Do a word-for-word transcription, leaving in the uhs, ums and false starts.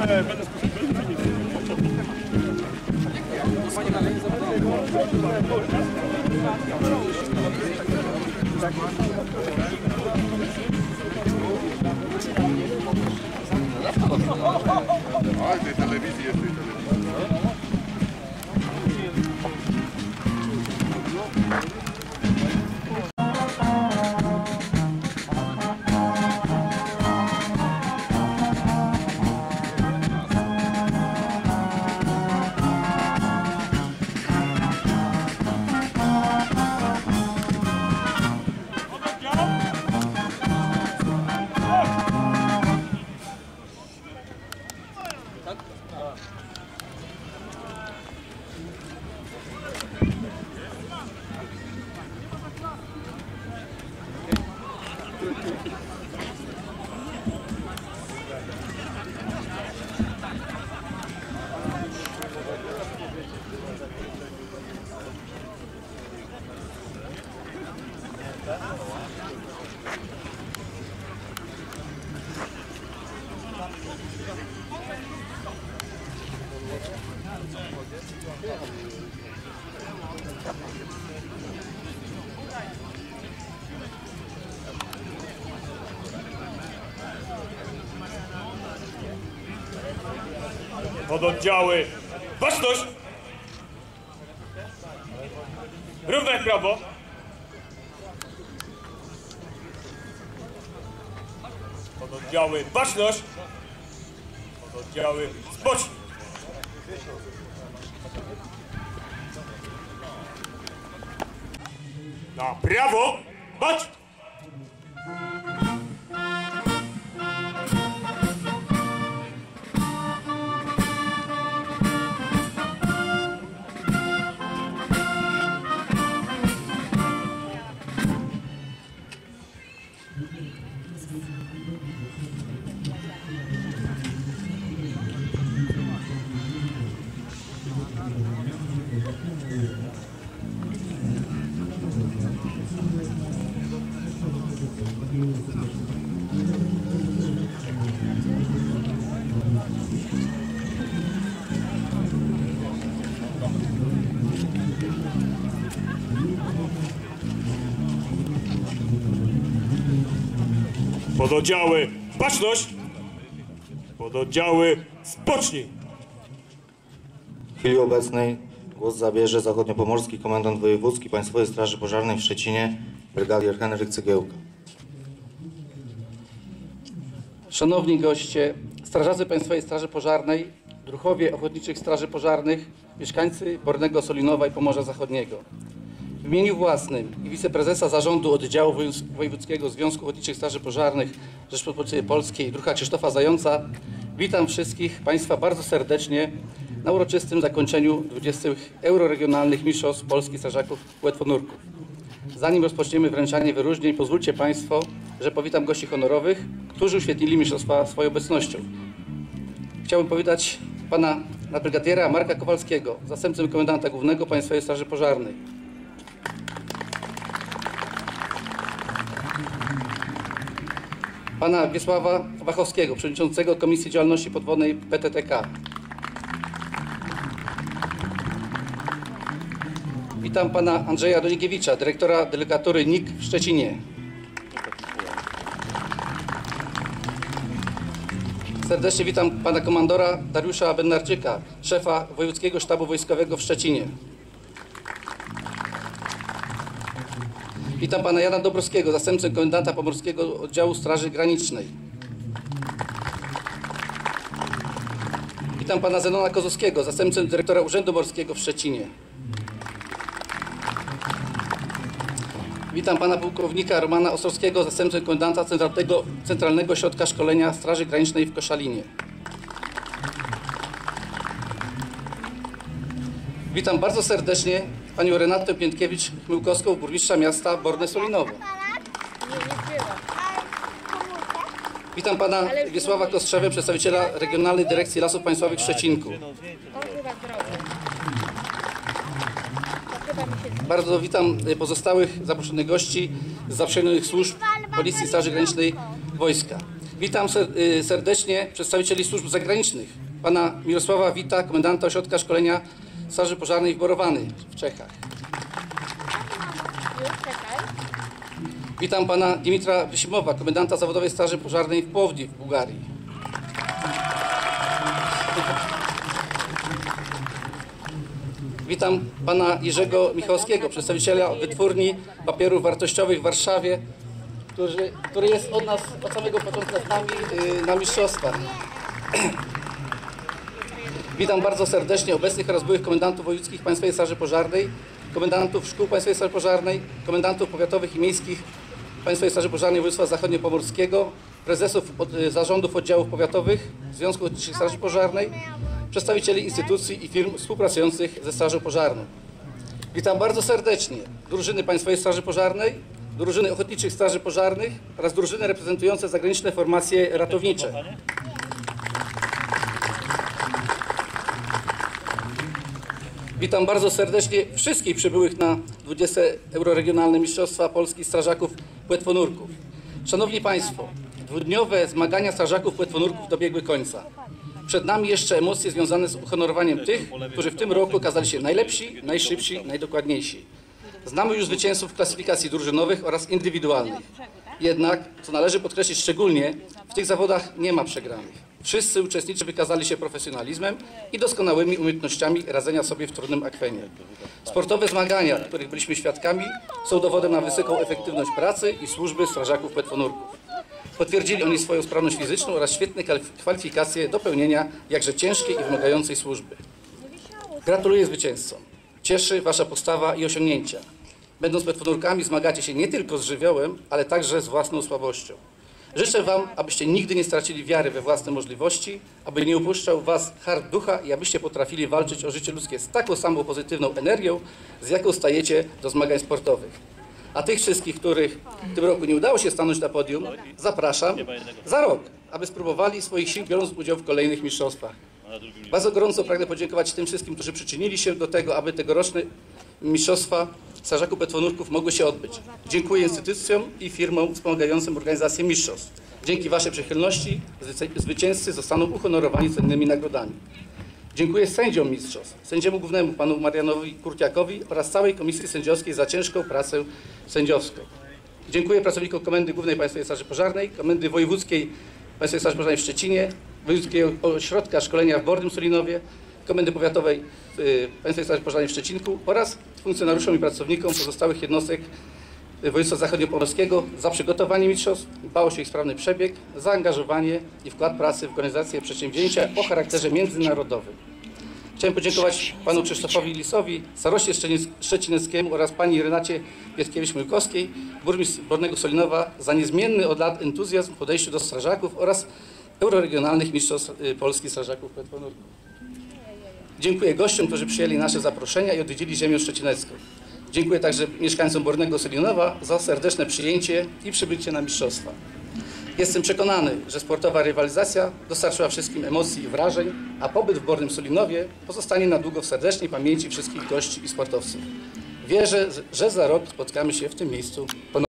Aj, tej telewizji jest, tej telewizji. Pododdziały, baczność! Równe w prawo. Pododdziały, baczność! Pododdziały, spocznij! Na prawo, bacz! Pododdziały, baczność! Pododdziały, spocznij! W chwili obecnej głos zabierze zachodniopomorski komendant wojewódzki Państwowej Straży Pożarnej w Szczecinie, brygadier Henryk Cegiełka. Szanowni goście, strażacy Państwowej Straży Pożarnej, druhowie Ochotniczych Straży Pożarnych, mieszkańcy Bornego Solinowa i Pomorza Zachodniego. W imieniu własnym i wiceprezesa Zarządu Oddziału Wojewódzkiego Związku Ochotniczych Straży Pożarnych Rzeczypospolitej Polskiej druha Krzysztofa Zająca witam wszystkich Państwa bardzo serdecznie na uroczystym zakończeniu dwudziestych Euroregionalnych Mistrzostw Polski Strażaków Łatwonurków. Zanim rozpoczniemy wręczanie wyróżnień, pozwólcie Państwo, że powitam gości honorowych, którzy uświetnili mistrzostwa swoją obecnością. Chciałbym powitać pana nadbrygadiera Marka Kowalskiego, zastępcę komendanta głównego Państwowej Straży Pożarnej. Pana Wiesława Wachowskiego, przewodniczącego Komisji Działalności Podwodnej P T T K. Witam pana Andrzeja Donikiewicza, dyrektora delegatury N I K w Szczecinie. Serdecznie witam pana komandora Dariusza Bednarczyka, szefa Wojewódzkiego Sztabu Wojskowego w Szczecinie. Witam pana Jana Dobrowskiego, zastępcę komendanta Pomorskiego Oddziału Straży Granicznej. Witam pana Zenona Kozowskiego, zastępcę dyrektora Urzędu Morskiego w Szczecinie. Witam pana pułkownika Romana Ostrowskiego, zastępcę komendanta Centralnego, Centralnego Ośrodka Szkolenia Straży Granicznej w Koszalinie. Witam bardzo serdecznie panią Renatę Piętkiewicz-Chmyłkowską, burmistrza miasta Borne Solinowo. Witam pana Wiesława Kostrzewę, przedstawiciela Regionalnej Dyrekcji Lasów Państwowych w Szczecinku. Bardzo witam pozostałych zaproszonych gości z zaprzyjaźnionych służb Policji, Straży Granicznej, Wojska. Witam ser- y, serdecznie przedstawicieli służb zagranicznych. Pana Mirosława Wita, komendanta Ośrodka Szkolenia Straży Pożarnej w Borowany w Czechach. Witam pana Dimitra Wysimowa, komendanta Zawodowej Straży Pożarnej w Płowdiw w Bułgarii. Witam pana Jerzego Michalskiego, przedstawiciela Wytwórni Papierów Wartościowych w Warszawie, który, który jest od nas od samego początku z nami yy, na mistrzostwach. Witam bardzo serdecznie obecnych oraz byłych komendantów wojewódzkich Państwowej Straży Pożarnej, komendantów szkół Państwowej Straży Pożarnej, komendantów powiatowych i miejskich Państwowej Straży Pożarnej Województwa Zachodniopomorskiego, prezesów od, zarządów oddziałów powiatowych Związku Ochotniczych Straży Pożarnej, przedstawicieli instytucji i firm współpracujących ze Strażą Pożarną. Witam bardzo serdecznie drużyny Państwowej Straży Pożarnej, drużyny Ochotniczych Straży Pożarnych oraz drużyny reprezentujące zagraniczne formacje ratownicze. Witam bardzo serdecznie wszystkich przybyłych na dwudzieste Euroregionalne Mistrzostwa Polski Strażaków Płetwonurków. Szanowni Państwo, dwudniowe zmagania strażaków płetwonurków dobiegły końca. Przed nami jeszcze emocje związane z uhonorowaniem tych, którzy w tym roku okazali się najlepsi, najszybsi, najdokładniejsi. Znamy już zwycięzców w klasyfikacji drużynowych oraz indywidualnych. Jednak, co należy podkreślić szczególnie, w tych zawodach nie ma przegranych. Wszyscy uczestnicy wykazali się profesjonalizmem i doskonałymi umiejętnościami radzenia sobie w trudnym akwenie. Sportowe zmagania, których byliśmy świadkami, są dowodem na wysoką efektywność pracy i służby strażaków płetwonurków. Potwierdzili oni swoją sprawność fizyczną oraz świetne kwalifikacje do pełnienia jakże ciężkiej i wymagającej służby. Gratuluję zwycięzcom. Cieszy wasza postawa i osiągnięcia. Będąc płetwonurkami zmagacie się nie tylko z żywiołem, ale także z własną słabością. Życzę wam, abyście nigdy nie stracili wiary we własne możliwości, aby nie upuszczał was hart ducha i abyście potrafili walczyć o życie ludzkie z taką samą pozytywną energią, z jaką stajecie do zmagań sportowych. A tych wszystkich, których w tym roku nie udało się stanąć na podium, zapraszam za rok, aby spróbowali swoich sił, biorąc udział w kolejnych mistrzostwach. Bardzo gorąco pragnę podziękować tym wszystkim, którzy przyczynili się do tego, aby tegoroczne mistrzostwa strażaków płetwonurków mogły się odbyć. Dziękuję instytucjom i firmom wspomagającym organizację mistrzostw. Dzięki waszej przychylności zwycięzcy zostaną uhonorowani cennymi nagrodami. Dziękuję sędziom mistrzostw, sędziemu głównemu panu Marianowi Kurtiakowi oraz całej komisji sędziowskiej za ciężką pracę sędziowską. Dziękuję pracownikom Komendy Głównej Państwowej Straży Pożarnej, Komendy Wojewódzkiej Państwowej Straży Pożarnej w Szczecinie, Wojewódzkiego Ośrodka Szkolenia w Bornym Solinowie, Komendy Powiatowej Państwowej Straży Pożarnej w Szczecinku oraz funkcjonariuszom i pracownikom pozostałych jednostek Województwa Zachodniopomorskiego za przygotowanie mistrzostw, dbałość o ich sprawny przebieg, zaangażowanie i wkład pracy w organizację przedsięwzięcia o charakterze międzynarodowym. Chciałem podziękować panu Krzysztofowi Lisowi, staroście szczecineckiemu oraz pani Renacie Wietkiewicz-Myłkowskiej, burmistrz Bornego Solinowa, za niezmienny od lat entuzjazm w podejściu do strażaków oraz euroregionalnych mistrzostw Polski strażaków płetwonurków. Dziękuję gościom, którzy przyjęli nasze zaproszenia i odwiedzili ziemię szczecinecką. Dziękuję także mieszkańcom Bornego Solinowa za serdeczne przyjęcie i przybycie na mistrzostwa. Jestem przekonany, że sportowa rywalizacja dostarczyła wszystkim emocji i wrażeń, a pobyt w Bornym Solinowie pozostanie na długo w serdecznej pamięci wszystkich gości i sportowców. Wierzę, że za rok spotkamy się w tym miejscu ponownie.